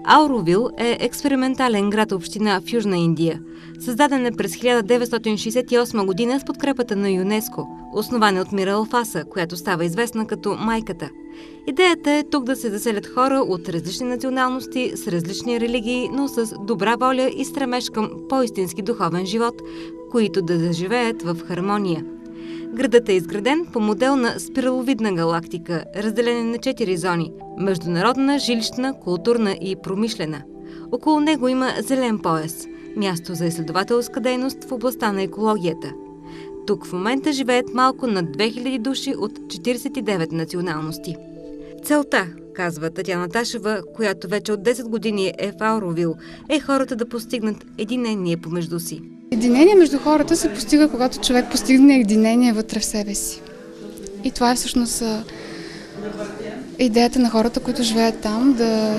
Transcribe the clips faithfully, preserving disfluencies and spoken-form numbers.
Ауровил е експериментален град-община в Южна Индия. Създаден е през хиляда деветстотин шейсет и осма година с подкрепата на ЮНЕСКО, основана от Мира Алфаса, която става известна като майката. Идеята е тук да се заселят хора от различни националности, с различни религии, но с добра воля и стремеж към по-истински духовен живот, които да заживеят в хармония. Градът е изграден по модел на спираловидна галактика, разделена на четири зони – международна, жилищна, културна и промишлена. Около него има зелен пояс – място за изследователска дейност в областта на екологията. Тук в момента живеят малко над две хиляди души от четиридесет и девет националности. Целта, казва Татяна Ташева, която вече от десет години е в Ауровил, е хората да постигнат единение помежду си. Единение между хората се постига, когато човек постигне единение вътре в себе си. И това е всъщност идеята на хората, които живеят там, да,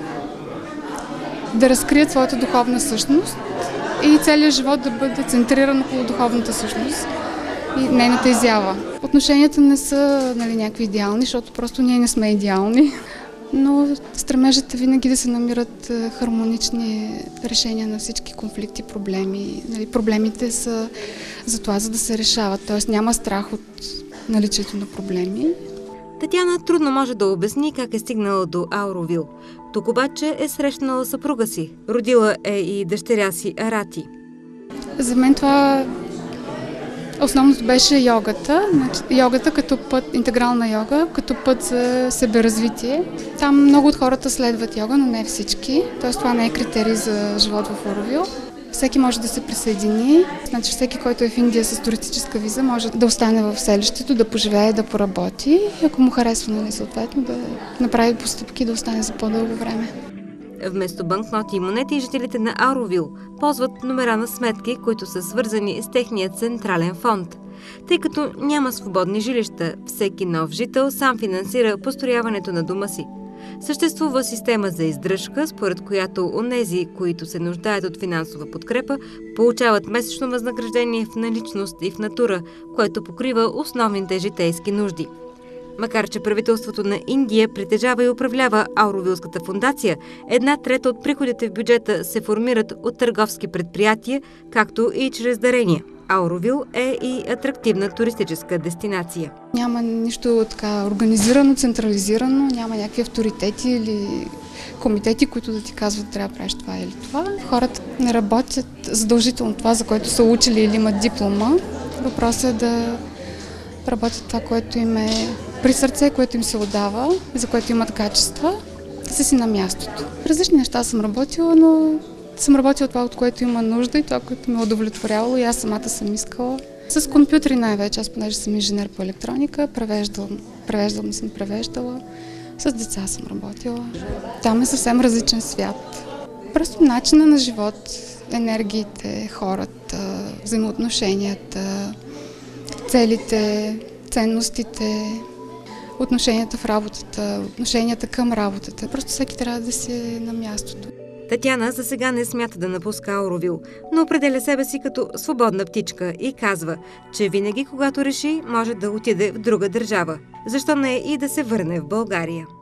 да разкрият своята духовна същност и целият живот да бъде центриран около духовната същност и нейната изява. Отношенията не са, нали, някакви идеални, защото просто ние не сме идеални. Но стремежът е винаги да се намират хармонични решения на всички конфликти, проблеми. Нали, проблемите са за това, за да се решават. Т.е. няма страх от наличието на проблеми. Татяна трудно може да обясни как е стигнала до Ауровил. Тук обаче е срещнала съпруга си. Родила е и дъщеря си Арати. За мен това основното беше йогата. Йогата като път, интегрална йога, като път за себеразвитие. Там много от хората следват йога, но не всички. Тоест това не е критерий за живот в Ауровил. Всеки може да се присъедини. Значи всеки, който е в Индия с туристическа виза, може да остане в селището, да поживее, да поработи. Ако му харесва, нали, съответно, да направи постъпки, да остане за по-дълго време. Вместо банкноти и монети, жителите на Ауровил ползват номера на сметки, които са свързани с техния централен фонд. Тъй като няма свободни жилища, всеки нов жител сам финансира построяването на дома си. Съществува система за издръжка, според която онези, които се нуждаят от финансова подкрепа, получават месечно възнаграждение в наличност и в натура, което покрива основните житейски нужди. Макар че правителството на Индия притежава и управлява Ауровилската фондация, една трета от приходите в бюджета се формират от търговски предприятия, както и чрез дарения. Ауровил е и атрактивна туристическа дестинация. Няма нищо така организирано, централизирано, няма някакви авторитети или комитети, които да ти казват трябва да правиш това или това. Хората не работят задължително това, за което са учили или имат диплома. Въпросът е да работят това, което им е при сърце, което им се отдава, за което имат качества, да са си на мястото. Различни неща съм работила, но съм работила това, от което има нужда и това, което ме е удовлетворявало и аз самата съм искала. С компютри най-вече, аз понеже съм инженер по електроника, превеждала, превеждала съм превеждала, с деца съм работила. Там е съвсем различен свят. Просто начина на живот, енергиите, хората, взаимоотношенията, целите, ценностите, отношенията в работата, отношенията към работата. Просто всеки трябва да си е на мястото. Татяна за сега не смята да напуска Ауровил, но определя себе си като свободна птичка и казва, че винаги, когато реши, може да отиде в друга държава. Защо не и да се върне в България?